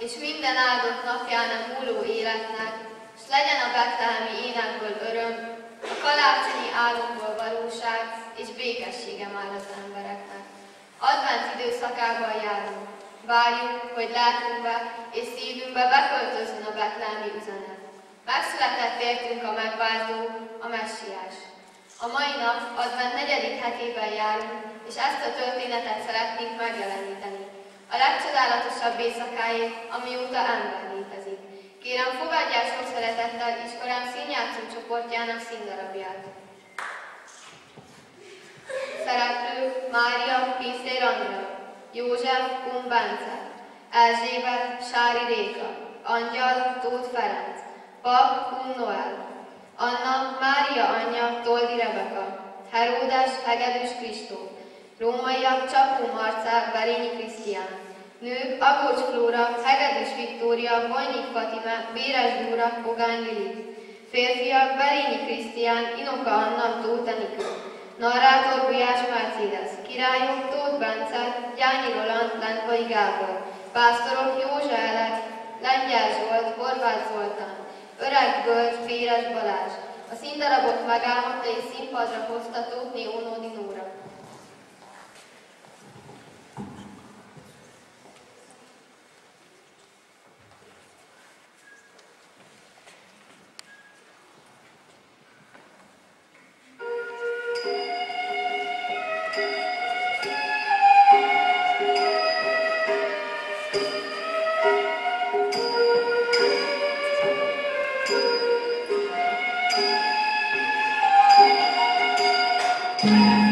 és minden áldott napján a múló életnek, s legyen a betlehemi énekből öröm, a karácsonyi álomból valóság, és békessége már az embereknek. Advent időszakában járunk, várjuk, hogy lelkünkbe és szívünkbe beköltözzön a betlehemi üzenet. Megszületett értünk a megváltó, a messiás. A mai nap Advent 4. hetében járunk, és ezt a történetet szeretnénk megjeleníteni. A legcsodálatosabb éjszakáig, amióta ember létezik. Kérem, fogadják sok szeretettel iskolám színjátszó csoportjának színdarabját. Szereplők: Mária, Pincér Andrea, József, Kun Bence, Erzsébet, Sári Réka, Angyal, Tóth Ferenc, Pap, Kun Noel, Anna, Mária anyja, Toldi Rebeka, Heródes, Hegedűs Kristóf, rómaiak: Csapó Marcell, Berényi Krisztián, nők: Agócs Flóra, Hegedűs Viktória, Vojnyik Fatime, Béres Dóra, Pogány Lili, férfiak: Berényi Krisztián, Inoka Anna, Tóth Enikő, narrátor: Gulyás Mercedes, királyok: Tóth Bence, Gyányi Roland, Lendvai Gábor, pásztorok: Józsa Elek, Lengyel Zsolt, Horváth Zoltán, Öreg Bölcs, Féres Balázs. A színdarabot megálmodta és színpadra hozta Tóth Ónodi Nóra. Thank you.